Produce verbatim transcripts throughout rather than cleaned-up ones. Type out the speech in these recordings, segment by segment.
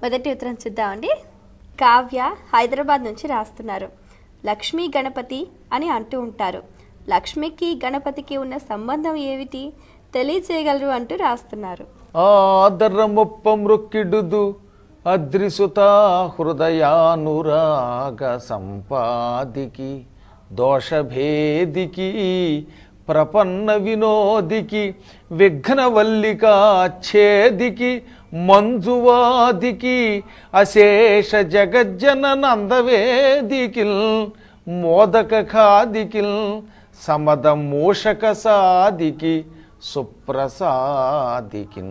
మొదటి ఉత్తరం చూద్దామండి. కావ్య హైదరాబాద్ నుంచి రాస్తున్నారు. లక్ష్మీ గణపతి అని అంటూ ఉంటారు. లక్ష్మికి గణపతికి ఉన్న సంబంధం ఏమిటి తెలియజేయగలరు అంటూ రాస్తున్నారు. ఆదరమొప్పమృక్కిడుదు అద్రిసుత హృదయానురాగ సంపాదికి దోషభేదికి ప్రపన్న వినోదికి విఘ్నవల్లికా ఛేదికి మంజువాదికి అశేష జగజ్జన నందవేదికిల్ మోదక ఖాదికిల్ సమద మూషక సాదికి సుప్రసాదికి.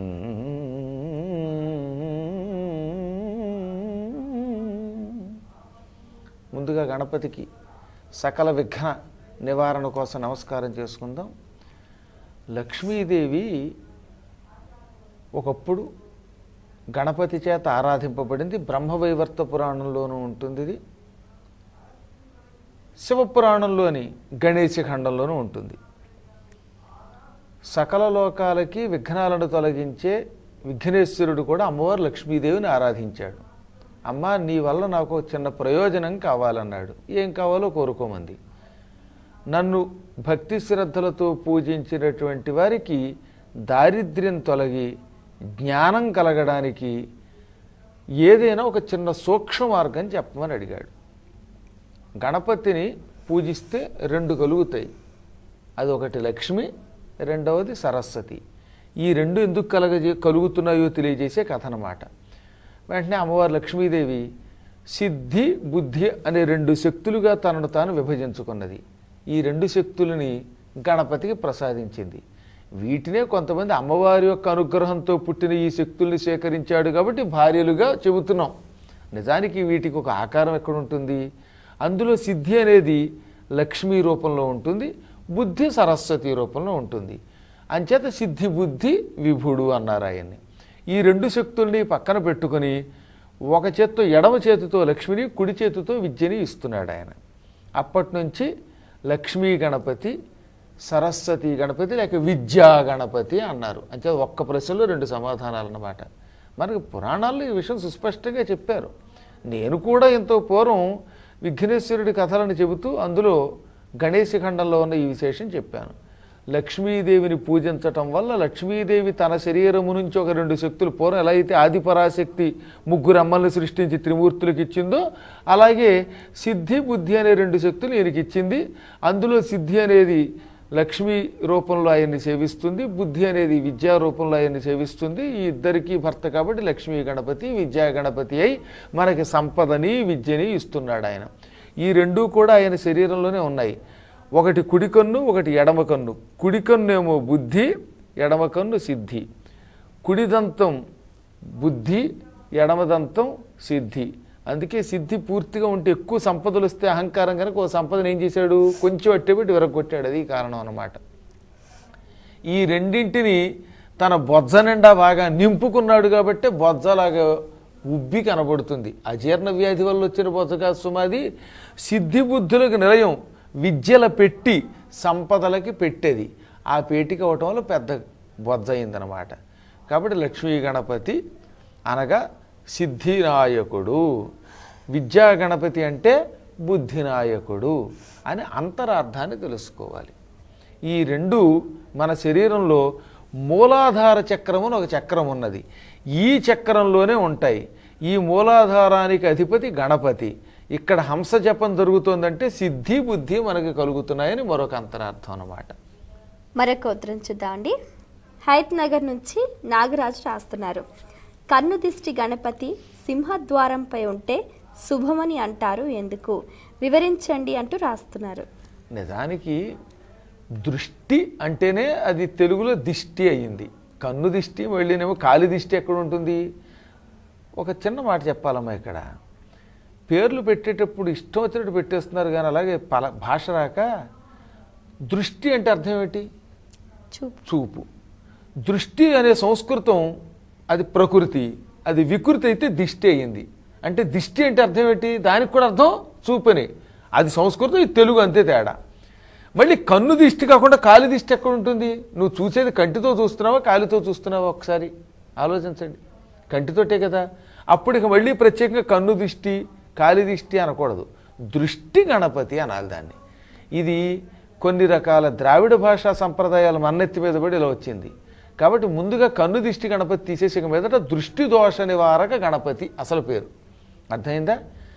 ముందుగా గణపతికి సకల విఘ్న నివారణ కోసం నమస్కారం చేసుకుందాం. లక్ష్మీదేవి ఒకప్పుడు గణపతి చేత ఆరాధింపబడింది. బ్రహ్మవైవర్త పురాణంలోనూ ఉంటుంది, ఇది శివపురాణంలోని గణేశ ఖండంలోనూ ఉంటుంది. సకల లోకాలకి విఘ్నాలను తొలగించే విఘ్నేశ్వరుడు కూడా అమ్మవారు లక్ష్మీదేవిని ఆరాధించాడు. అమ్మ, నీ వల్ల నాకు చిన్న ప్రయోజనం కావాలన్నాడు. ఏం కావాలో కోరుకోమంది. నన్ను భక్తి శ్రద్ధలతో పూజించినటువంటి వారికి దారిద్ర్యం తొలగి జ్ఞానం కలగడానికి ఏదైనా ఒక చిన్న సూక్ష్మ మార్గం చెప్పమని అడిగాడు. గణపతిని పూజిస్తే రెండు కలుగుతాయి. అది ఒకటి లక్ష్మి, రెండవది సరస్వతి. ఈ రెండు ఎందుకు కలగజే కలుగుతున్నాయో తెలియజేసే కథ అన్నమాట. వెంటనే అమ్మవారు లక్ష్మీదేవి సిద్ధి బుద్ధి అనే రెండు శక్తులుగా తనను తాను విభజించుకున్నది. ఈ రెండు శక్తులని గణపతికి ప్రసాదించింది. వీటినే కొంతమంది అమ్మవారి యొక్క అనుగ్రహంతో పుట్టిన ఈ శక్తుల్ని సేకరించాడు కాబట్టి భార్యలుగా చెబుతున్నాం. నిజానికి వీటికి ఒక ఆకారం ఎక్కడ ఉంటుంది? అందులో సిద్ధి అనేది లక్ష్మీ రూపంలో ఉంటుంది, బుద్ధి సరస్వతి రూపంలో ఉంటుంది. అంచేత సిద్ధి బుద్ధి విభుడు అన్నారు ఆయన్ని. ఈ రెండు శక్తుల్ని పక్కన పెట్టుకుని ఒక చేత్తో ఎడమ చేతితో లక్ష్మిని, కుడి చేతితో విద్యని ఇస్తున్నాడు ఆయన. అప్పటి నుంచి లక్ష్మీ గణపతి, సరస్వతి గణపతి లేక విద్యా గణపతి అన్నారు. అంటే ఒక్క ప్రశ్నలో రెండు సమాధానాలు అన్నమాట. మనకి పురాణాల్లో ఈ విషయం సుస్పష్టంగా చెప్పారు. నేను కూడా ఎంతో పూర్వం విఘ్నేశ్వరుడి కథలను చెబుతూ అందులో గణేశ ఖండంలో ఉన్న ఈ విశేషం చెప్పాను. లక్ష్మీదేవిని పూజించటం వల్ల లక్ష్మీదేవి తన శరీరము నుంచి ఒక రెండు శక్తులు, పూర్వం ఎలా అయితే ఆదిపరాశక్తి ముగ్గురు అమ్మల్ని సృష్టించి త్రిమూర్తులకు ఇచ్చిందో అలాగే సిద్ధి బుద్ధి అనే రెండు శక్తులు ఈయనకి ఇచ్చింది. అందులో సిద్ధి అనేది లక్ష్మీ రూపంలో ఆయన్ని సేవిస్తుంది, బుద్ధి అనేది విద్యా రూపంలో ఆయన్ని సేవిస్తుంది. ఈ ఇద్దరికీ భర్త కాబట్టి లక్ష్మీ గణపతి విద్యా గణపతి అయి మనకి సంపదని విద్యని ఇస్తున్నాడు ఆయన. ఈ రెండూ కూడా ఆయన శరీరంలోనే ఉన్నాయి. ఒకటి కుడి కన్ను, ఒకటి ఎడమ కన్ను. కుడి కన్ను ఏమో బుద్ధి, ఎడమ కన్ను సిద్ధి. కుడిదంతం బుద్ధి, ఎడమదంతం సిద్ధి. అందుకే సిద్ధి పూర్తిగా ఉంటే ఎక్కువ సంపదలు వస్తే అహంకారం కనుక ఓ సంపదను ఏం చేశాడు, కొంచెం అట్టేపెట్టి విరగొట్టాడు. అది కారణం అన్నమాట. ఈ రెండింటిని తన బొజ్జ నిండా బాగా నింపుకున్నాడు కాబట్టి బొజ్జలాగా ఉబ్బి కనబడుతుంది. అజీర్ణ వ్యాధి వల్ల వచ్చిన బొజ్జగా సుమాది. సిద్ధి బుద్ధులకు నిలయం విద్యల పెట్టి సంపదలకి పెట్టేది. ఆ పేటికి అవటం వల్ల పెద్ద బొజ్జ అయిందనమాట. కాబట్టి లక్ష్మీ గణపతి అనగా సిద్ధినాయకుడు, విద్యా గణపతి అంటే బుద్ధినాయకుడు అని అంతరార్థాన్ని తెలుసుకోవాలి. ఈ రెండు మన శరీరంలో మూలాధార చక్రం అని ఒక చక్రం ఉన్నది. ఈ చక్రంలోనే ఉంటాయి. ఈ మూలాధారానికి అధిపతి గణపతి. ఇక్కడ హంస జపం జరుగుతోందంటే సిద్ధి బుద్ధి మనకి కలుగుతున్నాయని మరొక అంతరార్థం అన్నమాట. మరొక ఉత్తరం చూద్దామండి. హైత్ నగర్ నుంచి నాగరాజు రాస్తున్నారు. కన్ను దిష్టి గణపతి సింహద్వారంపై ఉంటే శుభమని అంటారు, ఎందుకు వివరించండి అంటూ రాస్తున్నారు. నిజానికి దృష్టి అంటేనే అది తెలుగులో దిష్టి అయ్యింది. కన్ను దిష్టి వెళ్ళినేమో కాలి దిష్టి ఎక్కడ ఉంటుంది? ఒక చిన్న మాట చెప్పాలమ్మా, ఇక్కడ పేర్లు పెట్టేటప్పుడు ఇష్టం వచ్చినట్టు పెట్టేస్తున్నారు కానీ అలాగే పల భాష రాక దృష్టి అంటే అర్థం ఏమిటి? చూపు. చూపు. దృష్టి అనే సంస్కృతం అది ప్రకృతి, అది వికృతి అయితే దిష్టి అయ్యింది. అంటే దిష్టి అంటే అర్థం ఏంటి? దానికి కూడా అర్థం చూపని. అది సంస్కృతం, ఇది తెలుగు, అంతే తేడా. మళ్ళీ కన్ను దిష్టి కాకుండా కాలి దిష్టి ఎక్కడ ఉంటుంది? నువ్వు చూసేది కంటితో చూస్తున్నావా కాలితో చూస్తున్నావా? ఒకసారి ఆలోచించండి. కంటితోటే కదా. అప్పుడు ఇక మళ్ళీ ప్రత్యేకంగా కన్ను దిష్టి కాలి దిష్టి అనకూడదు, దృష్టి గణపతి అనాలి దాన్ని. ఇది కొన్ని రకాల ద్రావిడ భాషా సంప్రదాయాలు మన్నెత్తి మీద పడి ఇలా వచ్చింది. కాబట్టి ముందుగా కన్ను దిష్టి గణపతి తీసేసి ఇక మీదట దృష్టి దోష నివారక గణపతి అసలు పేరు. అర్థమైందా?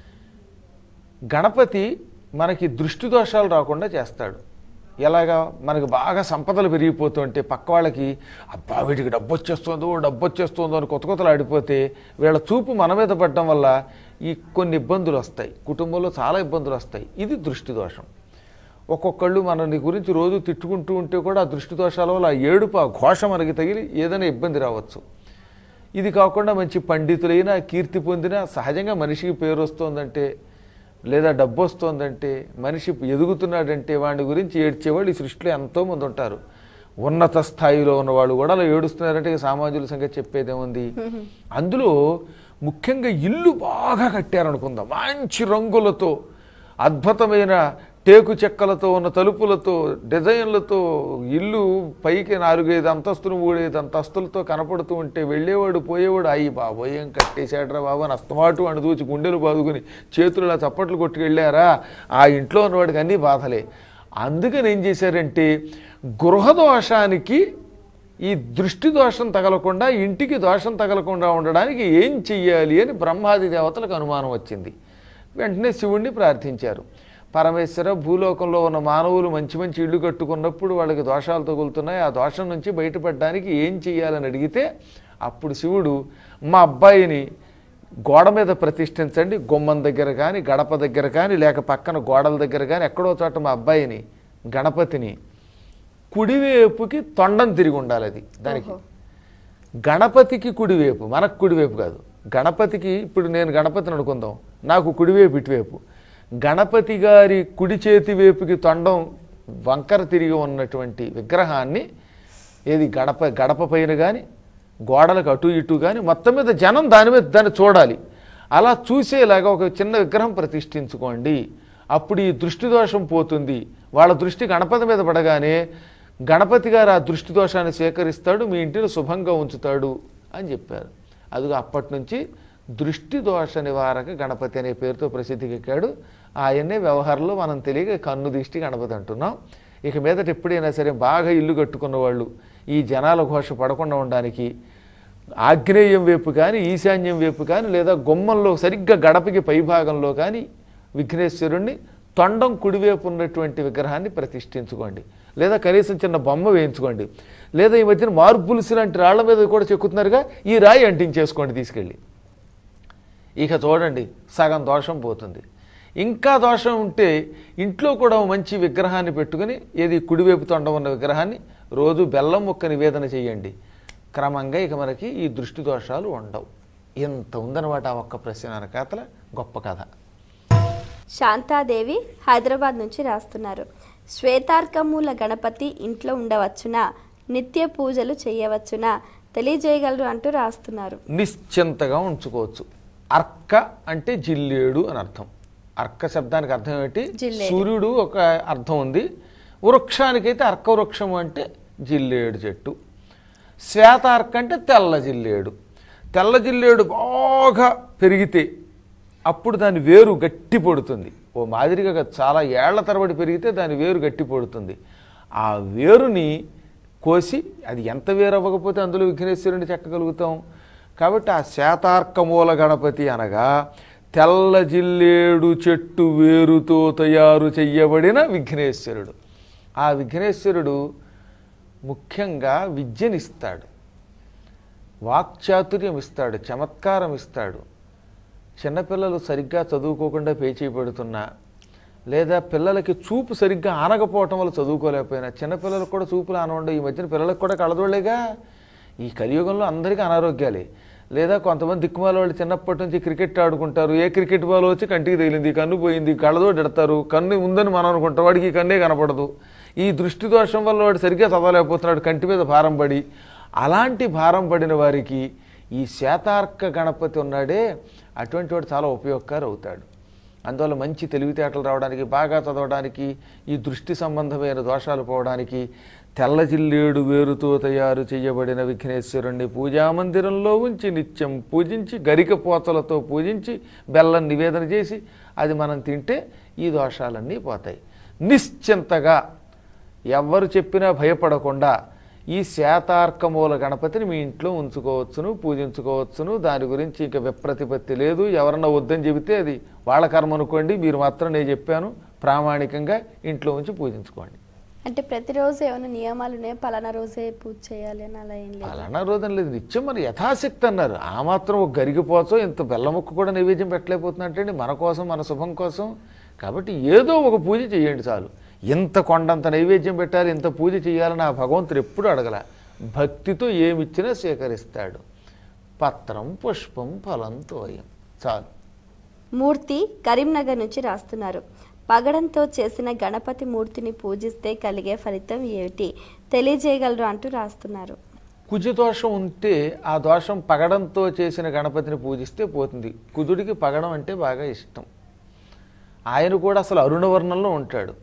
గణపతి మనకి దృష్టి దోషాలు రాకుండా చేస్తాడు. ఎలాగా? మనకు బాగా సంపదలు పెరిగిపోతుంటే పక్క వాళ్ళకి అబ్బా వీటికి డబ్బు వచ్చేస్తుందో డబ్బు వచ్చేస్తుందో అని కొత్త కొత్తలు ఆడిపోతే వీళ్ళ చూపు మన మీద పడడం వల్ల ఈ కొన్ని ఇబ్బందులు వస్తాయి, కుటుంబంలో చాలా ఇబ్బందులు వస్తాయి. ఇది దృష్టి దోషం. ఒక్కొక్కళ్ళు మనని గురించి రోజు తిట్టుకుంటూ ఉంటే కూడా ఆ దృష్టి దోషాల వల్ల ఆ ఏడుపు ఆ ఘోష మనకి తగిలి ఏదైనా ఇబ్బంది రావచ్చు. ఇది కాకుండా మంచి పండితులైనా కీర్తి పొందినా సహజంగా మనిషికి పేరు వస్తుందంటే లేదా డబ్బు వస్తుందంటే మనిషి ఎదుగుతున్నాడంటే వాడి గురించి ఏడ్చేవాళ్ళు ఈ సృష్టిలో ఎంతోమంది ఉంటారు. ఉన్నత స్థాయిలో ఉన్నవాళ్ళు కూడా అలా ఏడుస్తున్నారంటే సామాజిక సంగతి చెప్పేదేముంది. అందులో ముఖ్యంగా ఇల్లు బాగా కట్టారనుకుందాం, మంచి రంగులతో అద్భుతమైన టేకు చెక్కలతో ఉన్న తలుపులతో డిజైన్లతో ఇల్లు పైకి నాలుగైదు అంతస్తులు మూడైదు అంతస్తులతో కనపడుతూ ఉంటే వెళ్ళేవాడు పోయేవాడు అయ్యి బాబోయ్ ఏం కట్టేశాడ్రా బాబు అని అస్తమాటు అని చూచి గుండెలు బాదుకుని చేతులు చప్పట్లు కొట్టుకెళ్ళారా ఆ ఇంట్లో ఉన్నవాడికి అన్నీ బాధలే. అందుకని ఏం చేశారంటే గృహదోషానికి ఈ దృష్టి దోషం తగలకుండా ఇంటికి దోషం తగలకుండా ఉండడానికి ఏం చెయ్యాలి అని బ్రహ్మాది దేవతలకు అనుమానం వచ్చింది. వెంటనే శివుణ్ణి ప్రార్థించారు. పరమేశ్వర, భూలోకంలో ఉన్న మానవులు మంచి మంచి ఇళ్ళు కట్టుకున్నప్పుడు వాళ్ళకి దోషాలు తగులుతున్నాయి, ఆ దోషం నుంచి బయటపడడానికి ఏం చెయ్యాలని అడిగితే అప్పుడు శివుడు మా అబ్బాయిని గోడ మీద ప్రతిష్ఠించండి, గుమ్మం దగ్గర కానీ గడప దగ్గర కానీ లేక పక్కన గోడల దగ్గర కానీ ఎక్కడో చోట మా అబ్బాయిని గణపతిని కుడివైపుకి తొండం తిరిగి ఉండాలి. అది దానికి గణపతికి కుడివైపు, మనకు కుడివైపు కాదు. గణపతికి ఇప్పుడు నేను గణపతిని అనుకుందాం, నాకు కుడివైపు ఇటువైపు. గణపతి గారి కుడి చేతి వైపుకి తొండం వంకర తిరిగి ఉన్నటువంటి విగ్రహాన్ని ఏది గడప గడప పైన కానీ గోడలకు అటు ఇటు కానీ మొత్తం మీద జనం దాని మీద దాన్ని చూడాలి. అలా చూసేలాగా ఒక చిన్న విగ్రహం ప్రతిష్ఠించుకోండి. అప్పుడు ఈ దృష్టి దోషం పోతుంది. వాళ్ళ దృష్టి గణపతి మీద పడగానే గణపతి గారు ఆ దృష్టి దోషాన్ని స్వీకరిస్తాడు, మీ ఇంటిని శుభంగా ఉంచుతాడు అని చెప్పారు. అదిగో అప్పటి నుంచి దృష్టి దోష నివారక గణపతి అనే పేరుతో ప్రసిద్ధికి ఎక్కాడు. ఆయన్నే వ్యవహారంలో మనం తెలియక కన్ను దిష్టి గణపతి అంటున్నాం. ఇక మీదట ఎప్పుడైనా సరే బాగా ఇల్లు కట్టుకున్న వాళ్ళు ఈ జనాల ఘోష పడకుండా ఉండడానికి ఆగ్నేయం వైపు కానీ ఈశాన్యం వైపు కానీ లేదా గుమ్మంలో సరిగ్గా గడపకి పైభాగంలో కానీ విఘ్నేశ్వరుణ్ణి తొండం కుడివైపు ఉన్నటువంటి విగ్రహాన్ని ప్రతిష్ఠించుకోండి. లేదా కనీసం చిన్న బొమ్మ వేయించుకోండి. లేదా ఈ మధ్యన మార్బుల్స్ లాంటి రాళ్ల మీద కూడా చెక్కుతున్నారుగా, ఈ రాయి అంటించేసుకోండి తీసుకెళ్ళి. ఇక చూడండి సగం దోషం పోతుంది. ఇంకా దోషం ఉంటే ఇంట్లో కూడా మంచి విగ్రహాన్ని పెట్టుకుని ఏది కుడివైపు తొండం ఉన్న విగ్రహాన్ని రోజు బెల్లం ముక్క నివేదన చేయండి. క్రమంగా ఇక మనకి ఈ దృష్టి దోషాలు ఉండవు. ఎంత ఉందన్నమాట ఆ ఒక్క ప్రశ్న వెనకాతల గొప్ప కథ. శాంతాదేవి హైదరాబాద్ నుంచి రాస్తున్నారు. శ్వేతార్కమూల గణపతి ఇంట్లో ఉండవచ్చునా, నిత్య పూజలు చేయవచ్చునా తెలియజేయగలరు అంటూ రాస్తున్నారు. నిశ్చింతగా ఉంచుకోవచ్చు. అర్క అంటే జిల్లేడు అని అర్థం. అర్క శబ్దానికి అర్థం ఏంటి? సూర్యుడు ఒక అర్థం ఉంది. వృక్షానికైతే అర్క వృక్షము అంటే జిల్లేడు చెట్టు. శ్వేతార్క అంటే తెల్ల జిల్లేడు. తెల్ల జిల్లేడు బాగా పెరిగితే అప్పుడు దాని వేరు గట్టి పడుతుంది. ఓ మాదిరిగా చాలా ఏళ్ల తరబడి పెరిగితే దాని వేరు గట్టి పడుతుంది. ఆ వేరుని కోసి అది ఎంత వేరు అవ్వకపోతే అందులో విఘ్నేశ్వరుని చెక్కగలుగుతాం. కాబట్టి ఆ శ్వేతార్కమూల గణపతి అనగా తెల్ల జిల్లేడు చెట్టు వేరుతో తయారు చెయ్యబడిన విఘ్నేశ్వరుడు. ఆ విఘ్నేశ్వరుడు ముఖ్యంగా విద్యనిస్తాడు, వాక్చాతుర్యం ఇస్తాడు, చమత్కారం ఇస్తాడు. చిన్నపిల్లలు సరిగ్గా చదువుకోకుండా పేచీ పెడుతున్నా లేదా పిల్లలకి చూపు సరిగ్గా ఆనకపోవటం వల్ల చదువుకోలేకపోయినా, చిన్నపిల్లలకు కూడా చూపులు ఆనవండి. ఈ మధ్యన పిల్లలకు కూడా కళ్ళదోళ్ళేగా. ఈ కలియుగంలో అందరికీ అనారోగ్యాలే. లేదా కొంతమంది దిక్కుమాల వాళ్ళు చిన్నప్పటి నుంచి క్రికెట్ ఆడుకుంటారు, ఏ క్రికెట్ బాల్ వచ్చి కంటికి తగిలింది, కన్ను పోయింది, కళ్ళదోడు ఎడతారు, కన్ను ఉందని మనం అనుకుంటాం, వాడికి ఈ కన్నే కనపడదు. ఈ దృష్టి దోషం వల్ల వాడు సరిగ్గా చదవలేకపోతున్నాడు, కంటి మీద భారం పడి. అలాంటి భారం పడిన వారికి ఈ శ్వేతార్క గణపతి ఉన్నాడే అటువంటి వాడు చాలా ఉపయోగకారి అవుతాడు. అందువల్ల మంచి తెలివితేటలు రావడానికి, బాగా చదవడానికి, ఈ దృష్టి సంబంధమైన దోషాలు పోవడానికి తెల్ల జిల్లేడు వేరుతో తయారు చేయబడిన విఘ్నేశ్వరుణ్ణి పూజామందిరంలో ఉంచి నిత్యం పూజించి గరిక పోతలతో పూజించి బెల్లం నివేదన చేసి అది మనం తింటే ఈ దోషాలన్నీ పోతాయి. నిశ్చింతగా ఎవ్వరు చెప్పినా భయపడకుండా ఈ శాతార్కమూల గణపతిని మీ ఇంట్లో ఉంచుకోవచ్చును, పూజించుకోవచ్చును. దాని గురించి ఇంకా విప్రతిపత్తి లేదు. ఎవరన్నా వద్దని చెబితే అది వాళ్ళ కర్మ అనుకోండి, మీరు మాత్రం నేను చెప్పాను ప్రామాణికంగా ఇంట్లో ఉంచి పూజించుకోండి. అంటే ప్రతిరోజు ఏమైనా నియమాలు ఉన్నాయి, పలానా రోజే పూజ చేయాలి అని అలా ఏం లేదు? పలానా రోజని లేదు, నిత్యం మరి యథాశక్తి అన్నారు. ఆ మాత్రం ఒక గరిగిపోచో ఇంత బెల్ల ముక్క కూడా నైవేద్యం పెట్టలేకపోతున్నట్టండి మన కోసం, మన శుభం కోసం. కాబట్టి ఏదో ఒక పూజ చేయండి చాలు. ఇంత కొండంత నైవేద్యం పెట్టాలి, ఇంత పూజ చేయాలని ఆ భగవంతుడు ఎప్పుడు అడగల. భక్తితో ఏమిచ్చినా స్వీకరిస్తాడు. పత్రం పుష్పం ఫలం తోయం చాలు. మూర్తి కరీంనగర్ నుంచి రాస్తున్నారు. పగడంతో చేసిన గణపతి మూర్తిని పూజిస్తే కలిగే ఫలితం ఏమిటి తెలియజేయగలరు అంటూ రాస్తున్నారు. కుజు దోషం ఉంటే ఆ దోషం పగడంతో చేసిన గణపతిని పూజిస్తే పోతుంది. కుజుడికి పగడం అంటే బాగా ఇష్టం. ఆయన కూడా అసలు అరుణవర్ణంలో ఉంటాడు.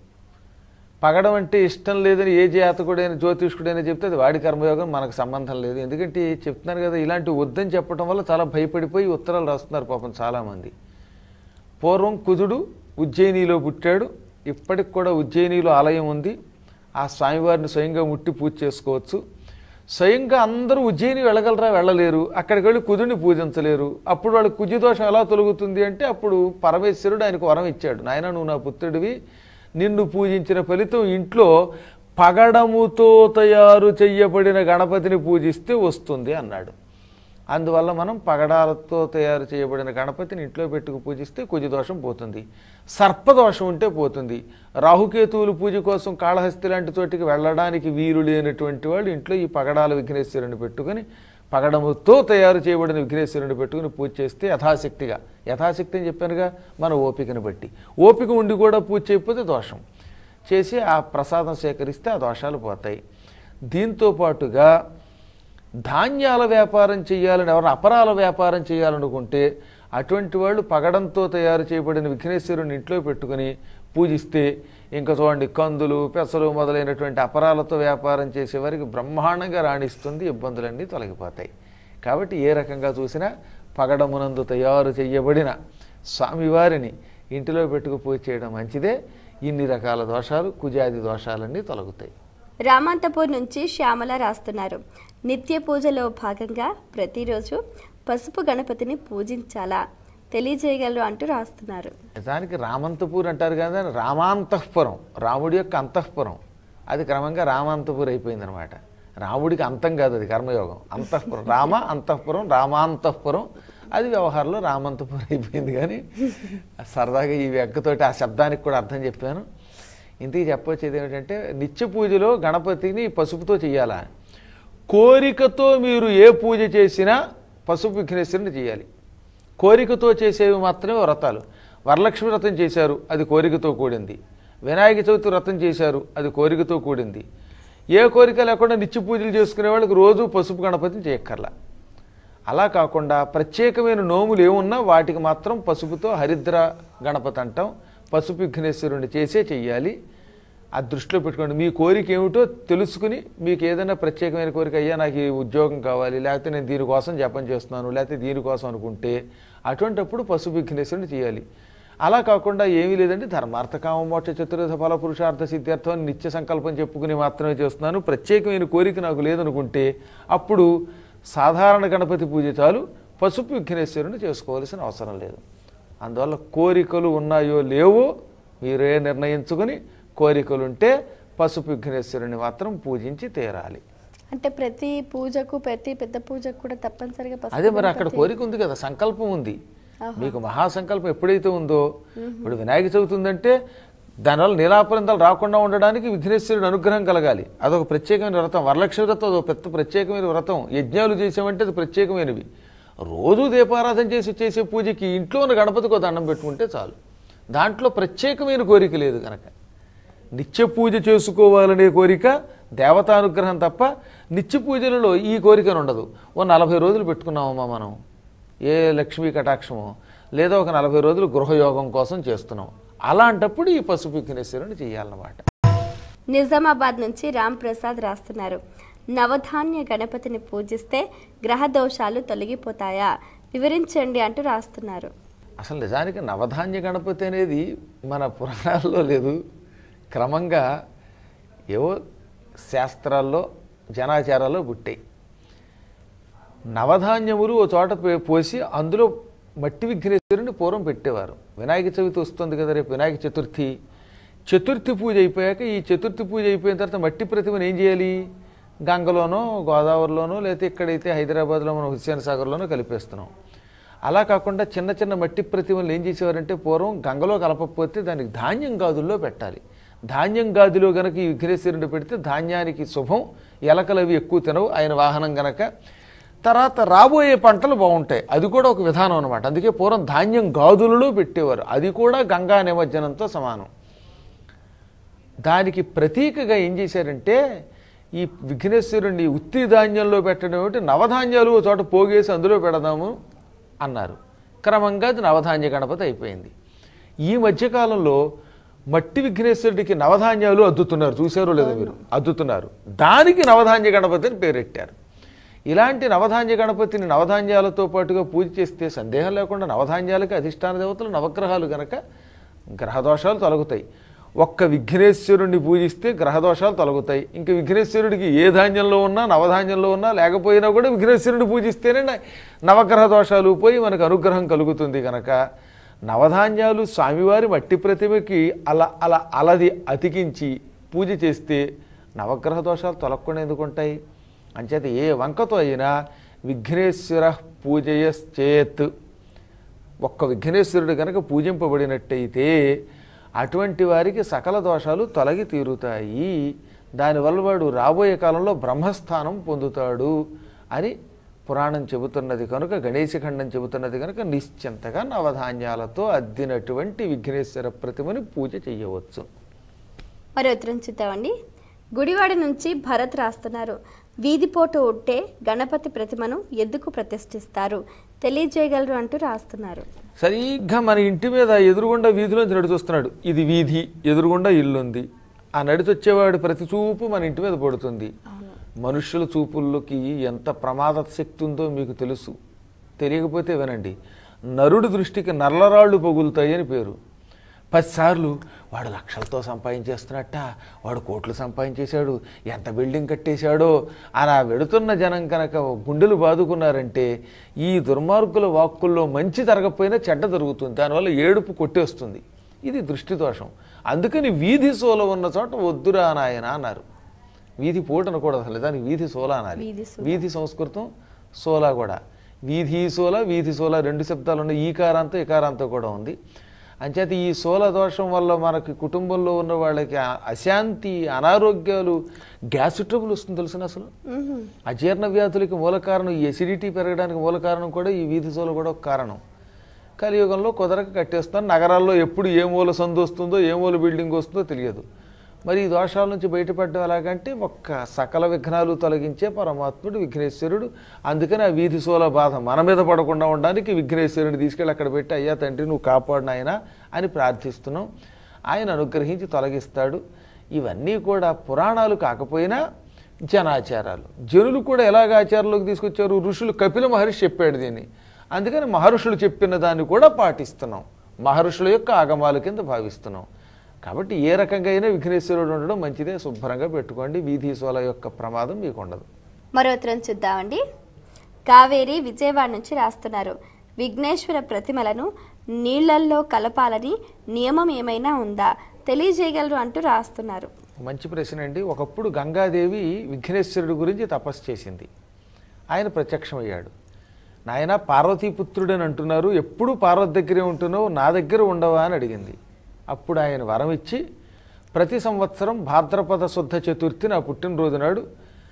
పగడం అంటే ఇష్టం లేదని ఏ జాతకుడైనా జ్యోతిష్కుడైనా చెప్తే అది వాడి కర్మయోగం, మనకు సంబంధం లేదు. ఎందుకంటే చెప్తున్నారు కదా, ఇలాంటి వద్దని చెప్పడం వల్ల చాలా భయపడిపోయి ఉత్తరాలు రాస్తున్నారు పాపం చాలామంది. పూర్వం కుజుడు ఉజ్జయినిలో పుట్టాడు. ఇప్పటికి కూడా ఉజ్జయినిలో ఆలయం ఉంది. ఆ స్వామివారిని స్వయంగా ముట్టి పూజ చేసుకోవచ్చు. స్వయంగా అందరూ ఉజ్జయిని వెళ్ళగలరా? వెళ్ళలేరు. అక్కడికి వెళ్ళి కుజుడిని పూజించలేరు. అప్పుడు వాళ్ళకి కుజదోషం ఎలా తొలగుతుంది అంటే అప్పుడు పరమేశ్వరుడు ఆయనకు వరం ఇచ్చాడు. నాయన నువ్వు నా పుత్రుడివి, నిన్ను పూజించిన ఫలితం ఇంట్లో పగడముతో తయారు చెయ్యబడిన గణపతిని పూజిస్తే వస్తుంది అన్నాడు. అందువల్ల మనం పగడాలతో తయారు చేయబడిన గణపతిని ఇంట్లో పెట్టుకు పూజిస్తే కుజదోషం పోతుంది. సర్పదోషం ఉంటే పోతుంది. రాహుకేతువులు పూజ కోసం కాళహస్తి లాంటి చోటికి వెళ్ళడానికి వీలు లేనటువంటి వాళ్ళు ఇంట్లో ఈ పగడాల విఘ్నేశ్వరుని పెట్టుకుని, పగడముతో తయారు చేయబడిన విఘ్నేశ్వరుని పెట్టుకుని పూజ చేస్తే యథాశక్తిగా, యథాశక్తి అని చెప్పానుగా, మన ఓపికను బట్టి, ఓపిక ఉండి కూడా పూజ చేయకపోతే దోషం చేసి ఆ ప్రసాదం సేకరిస్తే ఆ దోషాలు పోతాయి. దీంతో పాటుగా ధాన్యాల వ్యాపారం చేయాలని ఎవరైనా అపరాల వ్యాపారం చేయాలనుకుంటే అటువంటి వాళ్ళు పగడంతో తయారు చేయబడిన విఘ్నేశ్వరుని ఇంట్లో పెట్టుకుని పూజిస్తే ఇంకా చూడండి, కందులు పెసలు మొదలైనటువంటి అపరాలతో వ్యాపారం చేసేవారికి బ్రహ్మాండంగా రాణిస్తుంది, ఇబ్బందులన్నీ తొలగిపోతాయి. కాబట్టి ఏ రకంగా చూసినా పగడమునందు తయారు చేయబడిన స్వామివారిని ఇంటిలో పెట్టుకు పూజ చేయడం మంచిదే. ఇన్ని రకాల దోషాలు, కుజాది దోషాలన్నీ తొలగుతాయి. రామంతపూర్ నుంచి శ్యామల రాస్తున్నారు. నిత్య పూజలో భాగంగా ప్రతిరోజు పసుపు గణపతిని పూజించాలా తెలియజేయగలరు అంటూ రాస్తున్నారు. నిజానికి రామంతపూర్ అంటారు కదా, రామాంతఃపురం, రాముడి యొక్క అంతఃపురం. అది క్రమంగా రామాంతపూర్ అయిపోయిందనమాట. రాముడికి అంతం కాదు, అది కర్మయోగం. అంతఃపురం రామ అంతఃపురం, రామాంతఃపురం, అది వ్యవహారంలో రామంతపూర్ అయిపోయింది. కానీ సరదాగా ఈ వెక్కతోటి ఆ శబ్దానికి కూడా అర్థం చెప్పాను. ఇంతకీ చెప్పొచ్చేది ఏమిటంటే, నిత్య పూజలో గణపతిని పసుపుతో చెయ్యాలా. కోరికతో మీరు ఏ పూజ చేసినా పసుపు విఘ్నేశ్వరుని చేయాలి. కోరికతో చేసేవి మాత్రమే వ్రతాలు. వరలక్ష్మి వ్రతం చేశారు, అది కోరికతో కూడింది. వినాయక చవితి వ్రతం చేశారు, అది కోరికతో కూడింది. ఏ కోరిక లేకుండా నిత్య పూజలు చేసుకునే వాళ్ళకి రోజు పసుపు గణపతిని చేయక్కర్లా. అలా కాకుండా ప్రత్యేకమైన నోములు ఏమున్నా వాటికి మాత్రం పసుపుతో హరిద్ర గణపతి అంటాం, పసుపు విఘ్నేశ్వరుని చేసే చెయ్యాలి. ఆ దృష్టిలో పెట్టుకోండి. మీ కోరిక ఏమిటో తెలుసుకుని, మీకు ఏదైనా ప్రత్యేకమైన కోరిక, అయ్యా నాకు ఈ ఉద్యోగం కావాలి, లేకపోతే నేను దీనికోసం జపం చేస్తున్నాను, లేకపోతే దీనికోసం అనుకుంటే అటువంటిప్పుడు పసుపు విఘ్నేశ్వరుని చేయాలి. అలా కాకుండా ఏమీ లేదండి, ధర్మార్థ కామ మోక్ష చతుర్విధ ఫల పురుషార్థ సిద్ధార్థం అని నిత్య సంకల్పం చెప్పుకుని మాత్రమే చేస్తున్నాను, ప్రత్యేకమైన కోరిక నాకు లేదనుకుంటే అప్పుడు సాధారణ గణపతి పూజ చాలు, పసుపు విఘ్నేశ్వరుని చేసుకోవాల్సిన అవసరం లేదు. అందువల్ల కోరికలు ఉన్నాయో లేవో మీరే నిర్ణయించుకొని, కోరికలుంటే పసుపు విఘ్నేశ్వరుని మాత్రం పూజించి తీరాలి. అంటే ప్రతి పూజకు, ప్రతి పెద్ద పూజకు కూడా తప్పనిసరిగా అదే మరి అక్కడ కోరిక ఉంది కదా, సంకల్పం ఉంది. మీకు మహాసంకల్పం ఎప్పుడైతే ఉందో, ఇప్పుడు వినాయక చవితి ఉందంటే దానివల్ల నీలాపరింతలు రాకుండా ఉండడానికి విఘ్నేశ్వరుడు అనుగ్రహం కలగాలి. అదొక ప్రత్యేకమైన వ్రతం. వరలక్ష్మి వ్రతం అదొక పెద్ద ప్రత్యేకమైన వ్రతం. యజ్ఞాలు చేసామంటే అది ప్రత్యేకమైనవి. రోజు దీపారాధన చేసి చేసే పూజకి ఇంట్లో ఉన్న గణపతికి ఒక దండం పెట్టుకుంటే చాలు. దాంట్లో ప్రత్యేకమైన కోరిక లేదు కనుక, నిత్య పూజ చేసుకోవాలనే కోరిక దేవతానుగ్రహం తప్ప నిత్య పూజలలో ఈ కోరికను ఉండదు. ఓ నలభై రోజులు పెట్టుకున్నామమ్మా మనం, ఏ లక్ష్మీ కటాక్షమో లేదా ఒక నలభై రోజులు గృహయోగం కోసం చేస్తున్నాం. అలాంటప్పుడు ఈ పసుపు విఘ్నేశ్వరుని చేయాలన్నమాట. నిజామాబాద్ నుంచి రామ్ ప్రసాద్ రాస్తున్నారు. నవధాన్య గణపతిని పూజిస్తే గ్రహ దోషాలు తొలగిపోతాయా, వివరించండి అంటూ రాస్తున్నారు. అసలు నిజానికి నవధాన్య గణపతి అనేది మన పురాణాల్లో లేదు. క్రమంగా ఏవో శాస్త్రాల్లో జనాచారాల్లో పుట్టాయి. నవధాన్యములు ఓ చోట పోసి అందులో మట్టి విఘ్నేశ్వరుని పూర్వం పెట్టేవారు. వినాయక చవితి వస్తుంది కదా, రేపు వినాయక చతుర్థి. చతుర్థి పూజ అయిపోయాక ఈ చతుర్థి పూజ అయిపోయిన తర్వాత మట్టి ప్రతిమను ఏం చేయాలి? గంగలోనో గోదావరిలోనో లేకపోతే ఎక్కడైతే హైదరాబాద్లో మనం హుస్సేన్ సాగర్లోనో కలిపేస్తున్నాం. అలా కాకుండా చిన్న చిన్న మట్టి ప్రతిమలు ఏం చేసేవారంటే పూర్వం గంగలో కలపకపోతే దానికి ధాన్యం గాదుల్లో పెట్టాలి. ధాన్యం గాదిలో గనక ఈ విఘ్నేశ్వరుని పెడితే ధాన్యానికి శుభం, ఎలకలు అవి ఎక్కువ తినవు, ఆయన వాహనం గనక. తర్వాత రాబోయే పంటలు బాగుంటాయి. అది కూడా ఒక విధానం అనమాట. అందుకే పూర్వం ధాన్యం గాదులలో పెట్టేవారు. అది కూడా గంగా నిమజ్జనంతో సమానం. దానికి ప్రతీకగా ఏం చేశారంటే ఈ విఘ్నేశ్వరుణ్ణి ఉత్తి ధాన్యంలో పెట్టడం ఏమిటి, నవధాన్యాలు ఒక చోట పోగేసి అందులో పెడదాము అన్నారు. క్రమంగా అది నవధాన్య గణపతి అయిపోయింది. ఈ మధ్యకాలంలో మట్టి విఘ్నేశ్వరుడికి నవధాన్యాలు అద్దుతున్నారు. చూశారో లేదో మీరు? అద్దుతున్నారు. దానికి నవధాన్య గణపతి అని పేరెట్టారు. ఇలాంటి నవధాన్య గణపతిని నవధాన్యాలతో పాటుగా పూజ చేస్తే సందేహం లేకుండా నవధాన్యాలకి అధిష్టాన దేవతలు నవగ్రహాలు గనక గ్రహదోషాలు తొలగుతాయి. ఒక్క విఘ్నేశ్వరుణ్ణి పూజిస్తే గ్రహదోషాలు తొలగుతాయి. ఇంకా విఘ్నేశ్వరుడికి ఏ ధాన్యంలో ఉన్నా నవధాన్యంలో ఉన్నా లేకపోయినా కూడా విఘ్నేశ్వరుడిని పూజిస్తేనే నవగ్రహ దోషాలు పోయి మనకు అనుగ్రహం కలుగుతుంది. కనుక నవధాన్యాలు స్వామివారి మట్టి ప్రతిమకి అలా అలా అలది అతికించి పూజ చేస్తే నవగ్రహ దోషాలు తొలగకుండా ఎందుకుంటాయి? అంచేత ఏ వంకతో అయినా విఘ్నేశ్వర పూజయశ్చేత్, ఒక్క విఘ్నేశ్వరుడు కనుక పూజింపబడినట్టయితే అటువంటి వారికి సకల దోషాలు తొలగి తీరుతాయి. దానివల్ల వాడు రాబోయే కాలంలో బ్రహ్మస్థానం పొందుతాడు అని పురాణం చెబుతున్నది కనుక, గణేశఖండం చెబుతున్నది కనుక నిశ్చింతగా నవధాన్యాలతో అద్దినటువంటి విఘ్నేశ్వర ప్రతిమని పూజ చేయవచ్చు. మరి ఉత్తరం చూద్దామండి. గుడివాడ నుంచి భరత్ రాస్తున్నారు. వీధిపోటు ఉంటే గణపతి ప్రతిమను ఎందుకు ప్రతిష్ఠిస్తారు, తెలియజేయగలరు అంటూ రాస్తున్నారు. సరిగ్గా మన ఇంటి మీద ఎదురుగుండా వీధిలోంచి నడిచొస్తున్నాడు. ఇది వీధి, ఎదురుగుండా ఇల్లుంది. ఆ నడిచొచ్చేవాడు ప్రతి చూపు మన ఇంటి మీద పడుతుంది. మనుష్యుల చూపుల్లోకి ఎంత ప్రమాద శక్తి ఉందో మీకు తెలుసు. తెలియకపోతే వినండి. నరుడి దృష్టికి నల్లరాళ్ళు పగులుతాయి అని పేరు. పదిసార్లు వాడు లక్షలతో సంపాదించేస్తున్నట్ట, వాడు కోట్లు సంపాదించేశాడు, ఎంత బిల్డింగ్ కట్టేశాడో అలా వెడుతున్న జనం కనుక గుండెలు బాదుకున్నారంటే ఈ దుర్మార్గుల వాక్కుల్లో మంచి జరగకపోయినా చెడ్డ జరుగుతుంది. దానివల్ల ఏడుపు కొట్టేస్తుంది. ఇది దృష్టి దోషం. అందుకని వీధి సోల ఉన్న చోట వద్దురా నాయన అన్నారు. వీధి పోటు అనకూడదు అసలు, దానికి వీధి సోల అనాలి. వీధి సంస్కృతం, సోలా కూడా. వీధి సోల, వీధి సోల రెండు శబ్దాలు ఉన్నాయి. ఈకారాంతో ఇకారాంతో కూడా ఉంది. అంచేత ఈ సోల దోషం వల్ల మనకి కుటుంబంలో ఉన్న వాళ్ళకి అశాంతి, అనారోగ్యాలు, గ్యాస్ ట్రబుల్ వస్తుంది తెలుసు. అసలు అజీర్ణ వ్యాధులకి మూల కారణం, ఈ ఎసిడిటీ పెరగడానికి మూల కారణం కూడా ఈ వీధి సోల కూడా ఒక కారణం. కలియుగంలో కుదరక కట్టేస్తాను. నగరాల్లో ఎప్పుడు ఏ మూల సందు వస్తుందో, ఏ మూల బిల్డింగ్ వస్తుందో తెలియదు. మరి ఈ దోషాల నుంచి బయటపడడం ఎలాగంటే ఒక్క సకల విఘ్నాలు తొలగించే పరమాత్ముడు విఘ్నేశ్వరుడు. అందుకని ఆ వీధి సోల బాధ మన మీద పడకుండా ఉండడానికి విఘ్నేశ్వరుడిని తీసుకెళ్ళి అక్కడ పెట్టి, అయ్యా తండ్రి నువ్వు కాపాడిన ఆయన అని ప్రార్థిస్తున్నాం. ఆయన అనుగ్రహించి తొలగిస్తాడు. ఇవన్నీ కూడా పురాణాలు కాకపోయినా జనాచారాలు. జనులు కూడా ఎలాగ ఆచారంలోకి తీసుకొచ్చారు? ఋషులు, కపిల మహర్షి చెప్పాడు దీన్ని. అందుకని మహర్షులు చెప్పిన దాన్ని కూడా పాటిస్తున్నాం. మహర్షుల యొక్క ఆగమాల కింద భావిస్తున్నాం. కాబట్టి ఏ రకంగా అయినా విఘ్నేశ్వరుడు ఉండడం మంచిదే. శుభ్రంగా పెట్టుకోండి. వీధి సోల యొక్క ప్రమాదం మీకు ఉండదు. మరో ఉత్తరం చూద్దామండి. కావేరి విజయవాడ నుంచి రాస్తున్నారు. విఘ్నేశ్వర ప్రతిమలను నీళ్లల్లో కలపాలని నియమం ఏమైనా ఉందా, తెలియజేయగలరు అంటూ రాస్తున్నారు. మంచి ప్రశ్న అండి. ఒకప్పుడు గంగాదేవి విఘ్నేశ్వరుడి గురించి తపస్సు చేసింది. ఆయన ప్రత్యక్షమయ్యాడు. నాయన పార్వతీపుత్రుడని అంటున్నారు, ఎప్పుడు పార్వతి దగ్గరే ఉంటున్నావు, నా దగ్గర ఉండవా అని అడిగింది. అప్పుడు ఆయన వరం ఇచ్చి ప్రతి సంవత్సరం భాద్రపద శుద్ధ చతుర్థి నా పుట్టినరోజు నాడు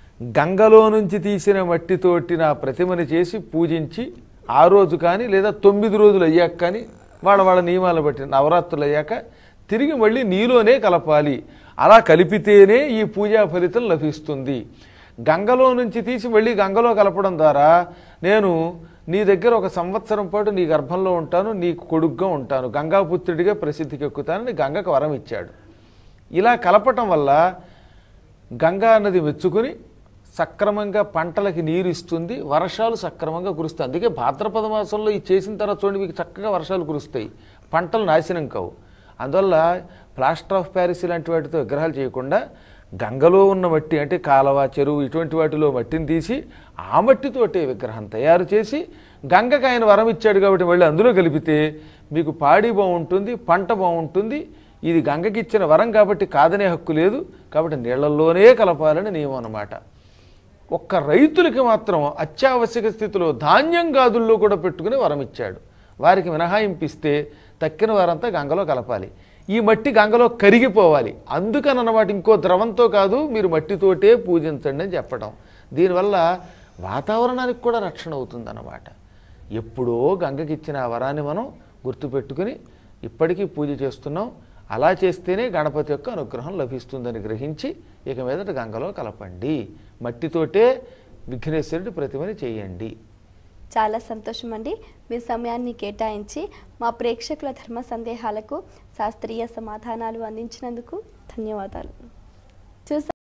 గంగలో నుంచి తీసిన మట్టితోటి నా ప్రతిమని చేసి పూజించి ఆ రోజు కానీ లేదా తొమ్మిది రోజులు అయ్యాక కానీ వాళ్ళ వాళ్ళ నియమాలు బట్టి నవరాత్రులు అయ్యాక తిరిగి మళ్ళీ నీలోనే కలపాలి. అలా కలిపితేనే ఈ పూజా ఫలితం లభిస్తుంది. గంగలో నుంచి తీసి మళ్ళీ గంగలో కలపడం ద్వారా నేను నీ దగ్గర ఒక సంవత్సరం పాటు నీ గర్భంలో ఉంటాను, నీకు కొడుగ్గా ఉంటాను, గంగాపుత్రుడిగా ప్రసిద్ధికి ఎక్కుతానని గంగకు వరం ఇచ్చాడు. ఇలా కలపటం వల్ల గంగా నది మెచ్చుకుని సక్రమంగా పంటలకి నీరు ఇస్తుంది, వర్షాలు సక్రమంగా కురుస్తాయి. అందుకే భాద్రపద మాసంలో ఈ చేసిన తర్వాత చూడండి మీకు చక్కగా వర్షాలు కురుస్తాయి, పంటలు నాశనం కావు. అందువల్ల ప్లాస్టర్ ఆఫ్ ప్యారిస్ లాంటి వాటితో విగ్రహాలు చేయకుండా గంగలో ఉన్న మట్టి అంటే కాలవ, చెరువు ఇటువంటి వాటిలో మట్టిని తీసి ఆ మట్టితోటే విగ్రహం తయారు చేసి గంగకు ఆయన వరం ఇచ్చాడు కాబట్టి మళ్ళీ అందులో కలిపితే మీకు పాడి బాగుంటుంది, పంట బాగుంటుంది. ఇది గంగకి ఇచ్చిన వరం కాబట్టి కాదనే హక్కు లేదు, కాబట్టి నీళ్లలోనే కలపాలని నియమం అన్నమాట. ఒక్క రైతులకి మాత్రం అత్యావశ్యక స్థితిలో ధాన్యం గాదుల్లో కూడా పెట్టుకుని వరం ఇచ్చాడు. వారికి మినహాయింపిస్తే తక్కిన వారంతా గంగలో కలపాలి. ఈ మట్టి గంగలో కరిగిపోవాలి. అందుకని అన్నమాట, ఇంకో ద్రవంతో కాదు, మీరు మట్టితోటే పూజించండి అని చెప్పడం. దీనివల్ల వాతావరణానికి కూడా రక్షణ అవుతుందన్నమాట. ఎప్పుడో గంగకి ఇచ్చిన ఆ వరాన్ని మనం గుర్తుపెట్టుకుని ఇప్పటికీ పూజ చేస్తున్నాం. అలా చేస్తేనే గణపతి యొక్క అనుగ్రహం లభిస్తుందని గ్రహించి ఇక మీదట గంగలో కలపండి, మట్టితోటే విఘ్నేశ్వరుడి ప్రతిమని చేయండి. చాలా సంతోషం అండి, మీ సమయాన్ని కేటాయించి మా ప్రేక్షకుల ధర్మ సందేహాలకు శాస్త్రీయ సమాధానాలు అందించినందుకు ధన్యవాదాలు. చూసా